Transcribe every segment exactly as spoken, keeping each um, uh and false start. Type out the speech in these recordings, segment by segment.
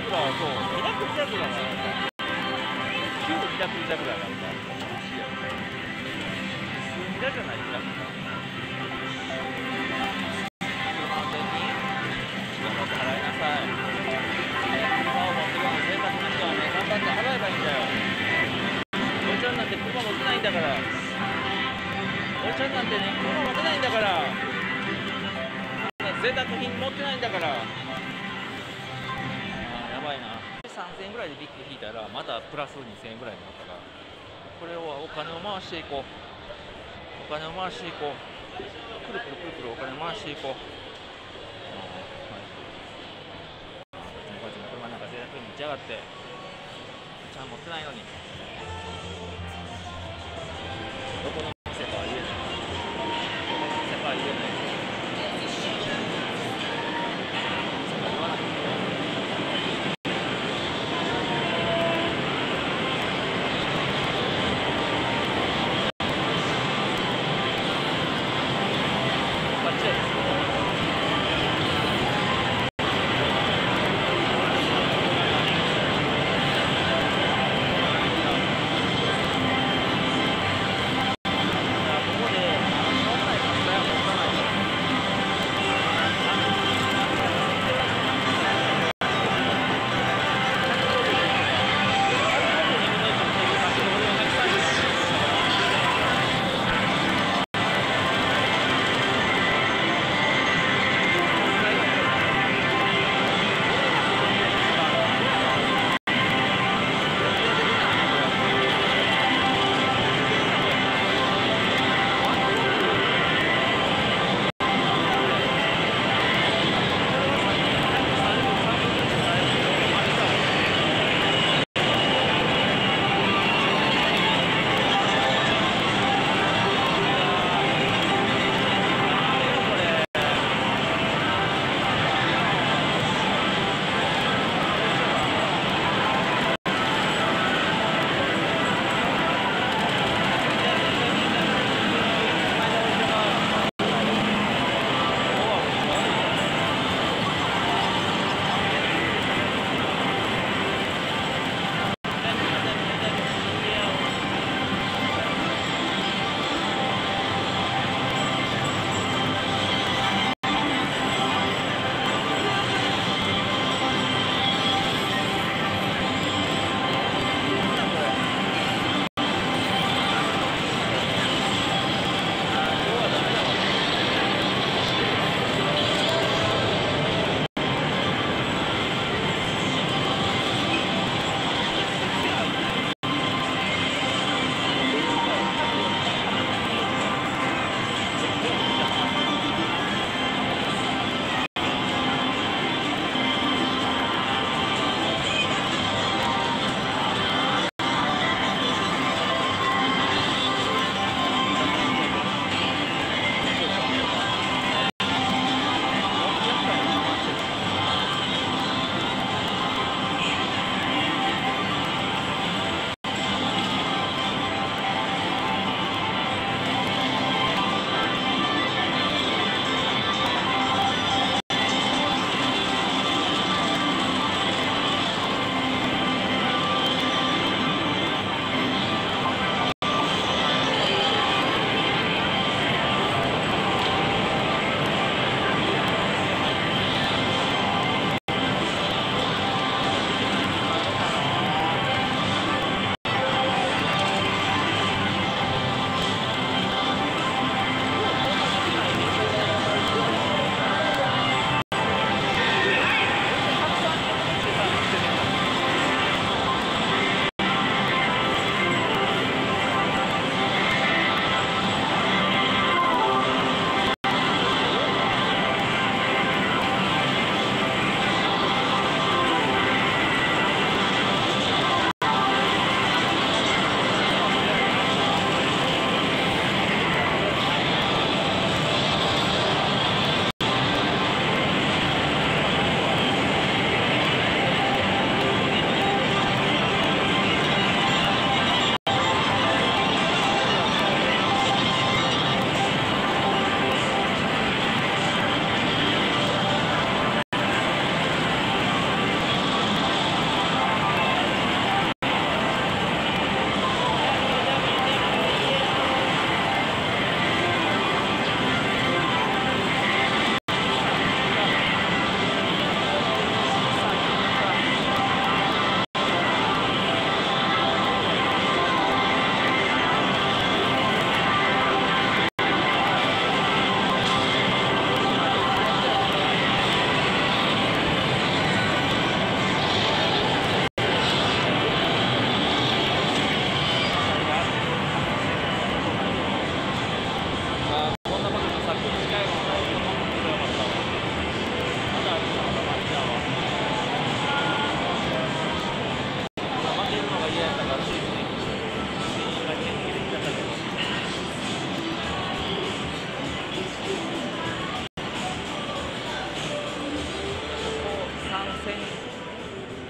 クラはそう、ミラクルジャグラーがなんか、旧ミラクルジャグラーがなんか、普通ミラじゃないミラクルだ。車運転に時間だって払いなさい。ね、車を持ってるような生活の人はね、頑張って払えばいいんだよ。おいちゃんなんて車持ってないんだから。おいちゃんなんてね、車持ってないんだから。贅沢品持ってないんだから。あー、やばいな。さんぜんえんぐらいでビッグ引いたらまたプラスにせんえんぐらいになったから、これをお金を回していこう。お金を回していこう。くるくるくるくるお金を回していこう。こいつの車なんか贅沢に行きやがって。ちゃん持ってないのに。どこの店かは言えない。どこの店かは言えない。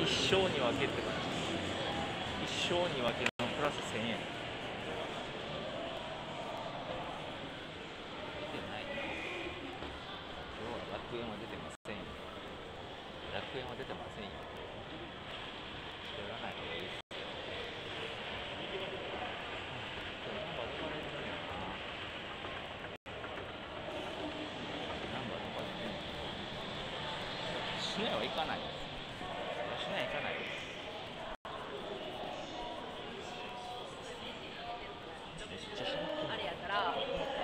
一升に分けって感じ。一升に分けのプラスせんえん。出てない。今日は楽園は出てませんよ。楽園は出てませんよ。やらない方がいいです。市内は行かないです。市内は行かないです。めっちゃしまってる。あれやから。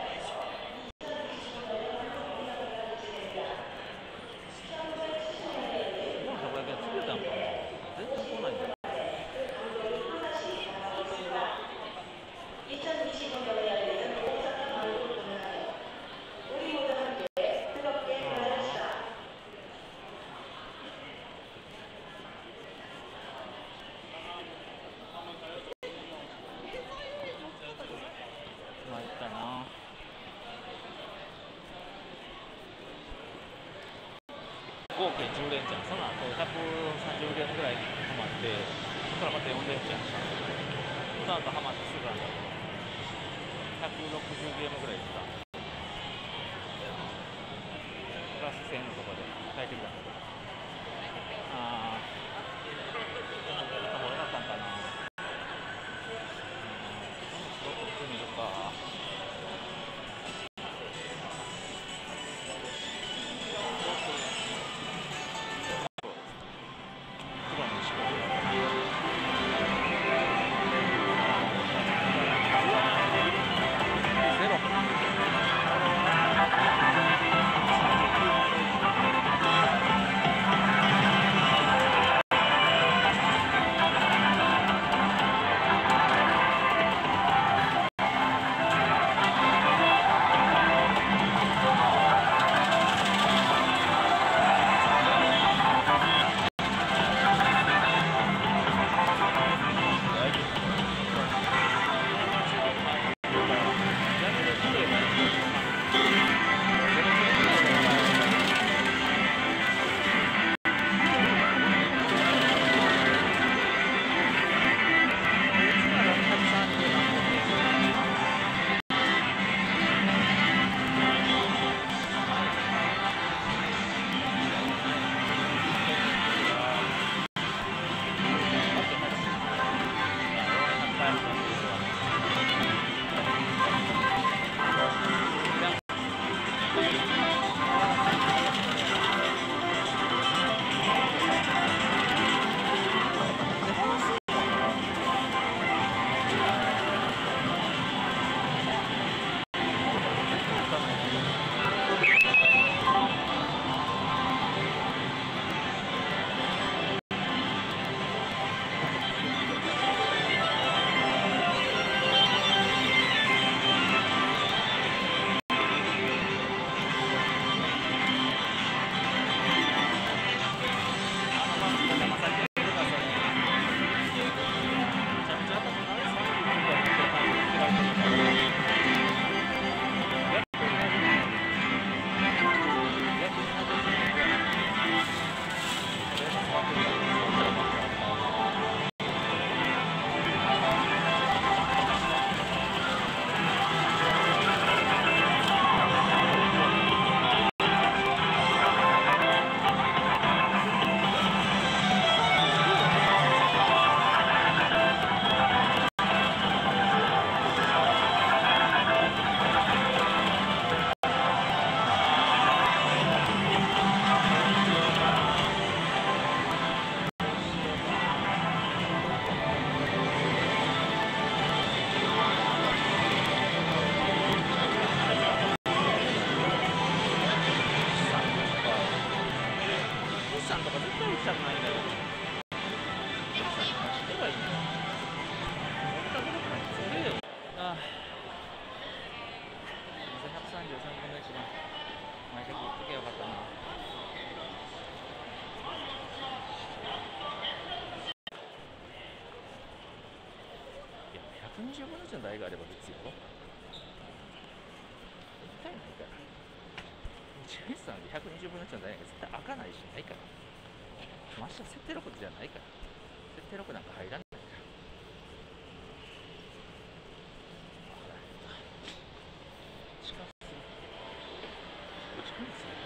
もうたこ焼きは作れたんかな。全然来ないんだよ。参ったな。合計じゅう連チャン、その後ひゃくさんじゅうゲームぐらいハマって、そこからまたよん連チャンした。その後ハマってすぐなんだけど、ひゃくろくじゅうゲームぐらいした。プラスせんえんのところで帰ってきたんだけど。ああ、やった方がよかったんかな。すごく見てみるか。ひゃくにじゅうぶんのいちの台があれば別よ。絶対ないから。ジェイさんでひゃくにじゅうぶんのいちの台が絶対開かないしないから。 まして設定ロックじゃないから。設定ロックなんか入らないから。近すぎ。打ち込みすぎ。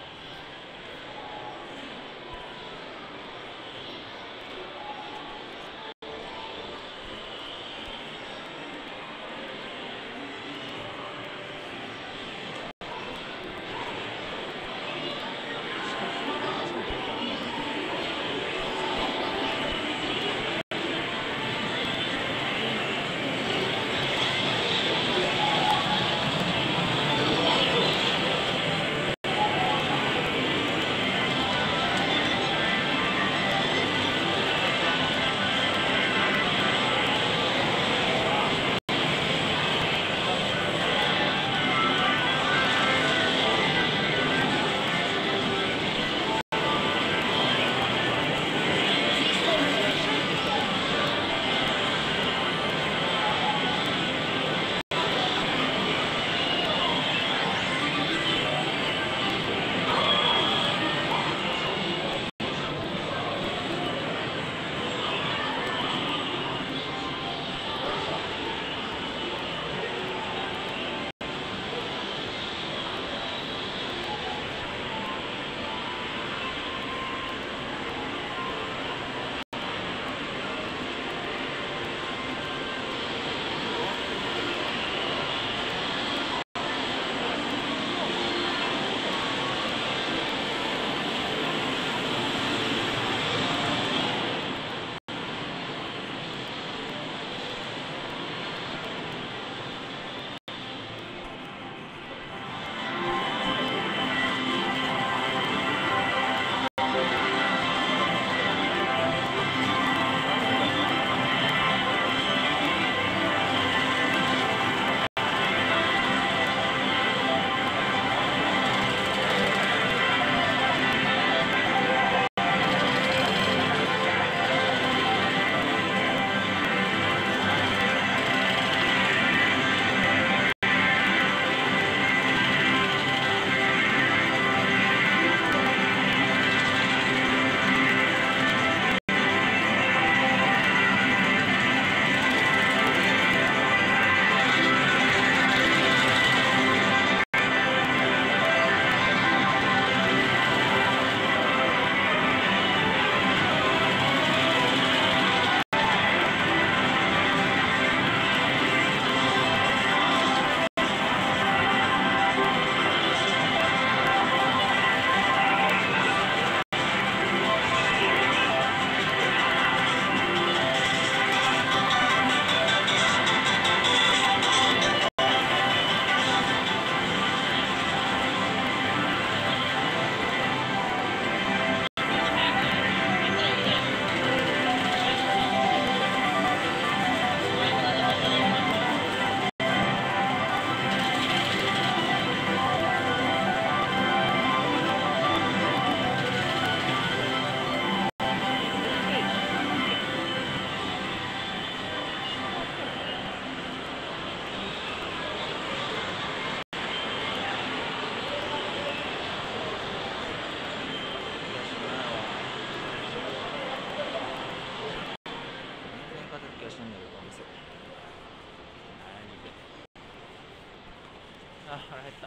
あ、腹減った。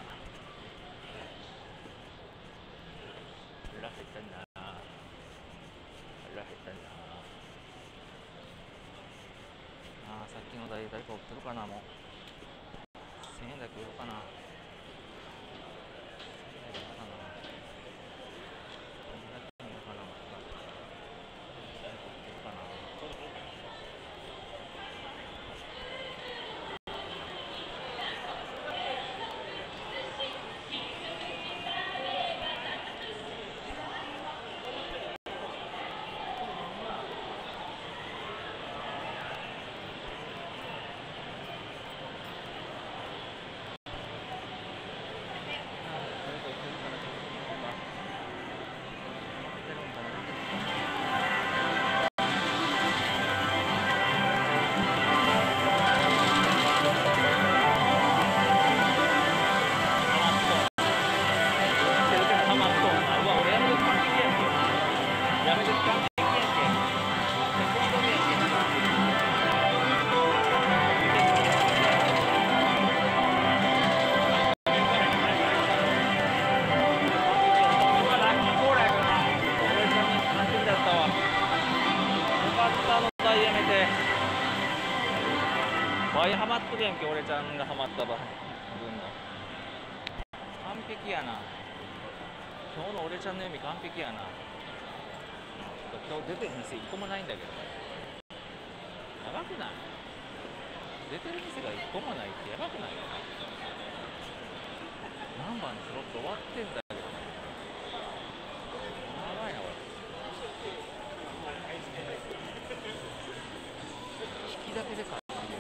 腹減ったな。腹減ったな。あー、さっきの台誰か売ってるかな、もう。せんえんだけ売ろうかな。 倍ハマっとるやんけ、俺ちゃんがハマった分の。完璧やな。今日の俺ちゃんの読み完璧やな。今日出てる店一個もないんだけど。やばくない？出てる店が一個もないってやばくない？何番のスロット終わってんだけど。やばいなこれ。引きだけで買ってる。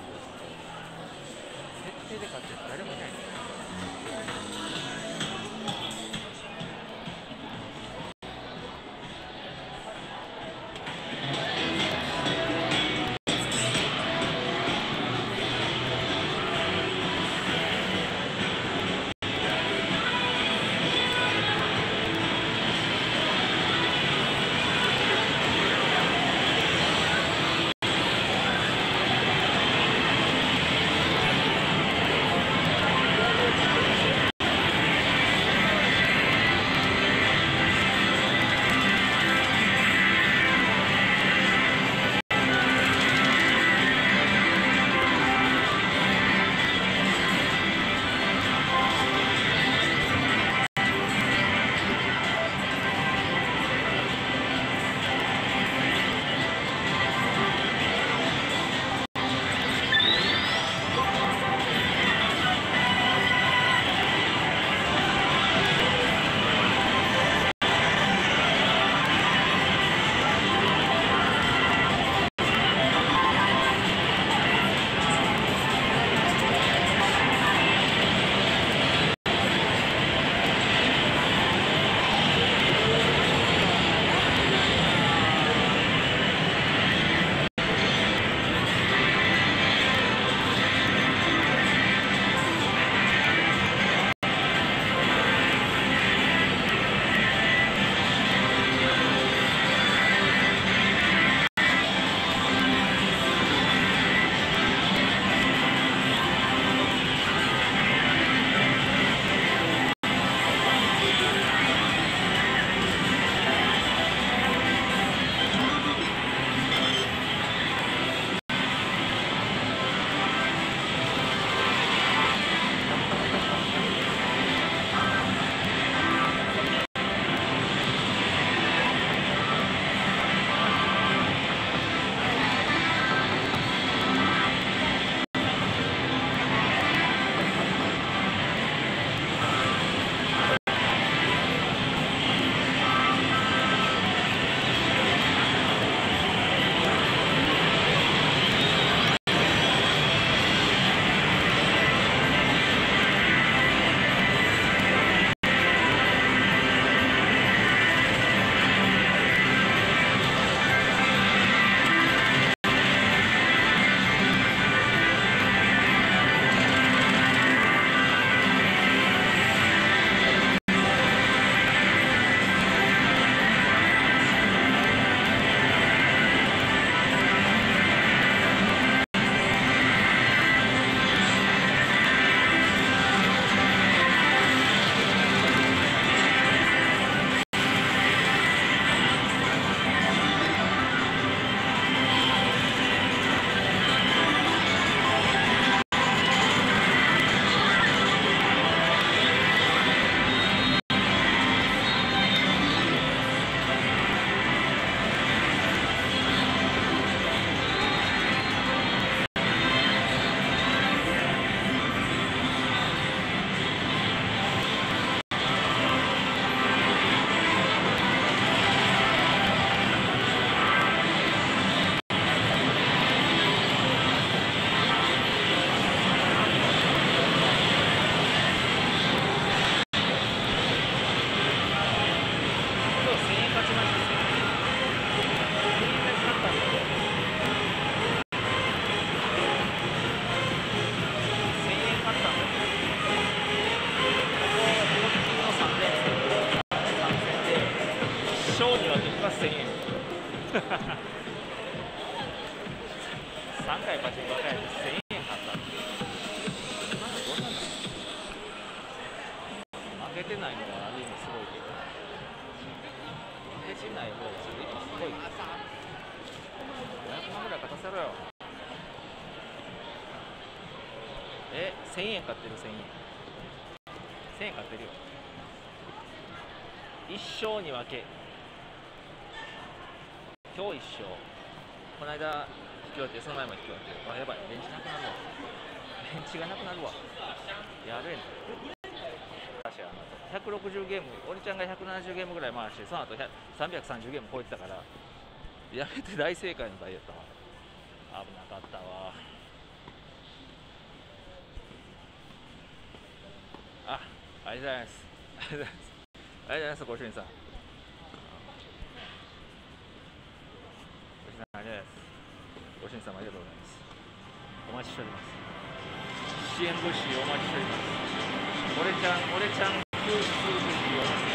設定で買ってる誰もいないんだよ。さんかいパチンコ与えてせんえん買ったって、今のどんなんだ。負けてないのはある意味すごいけど、負けてない方がそれ以上すごい。ごひゃくまんぐらい勝たせろよ。 え、せんえん買ってる、せんえん。せんえん買ってるよ。一生に分け。今日一生。この間引き終わって、その前も引き終わって。あ、やばい、電池なくなるわ。電池がなくなるわ。やべえな。私あのひゃくろくじゅうゲーム、俺ちゃんがひゃくななじゅうゲームぐらい回して、その後さんびゃくさんじゅうゲーム超えてたから、やめて大正解の台やったわ。危なかったわ。あ、ありがとうございます。ありがとうございます。ありがとうございます、ご主人さん。ご主人さん、ありがとうございます。ご主人様、ありがとうございます。お待ちしております。支援物資お待ちしております。俺ちゃん、俺ちゃん救出物資を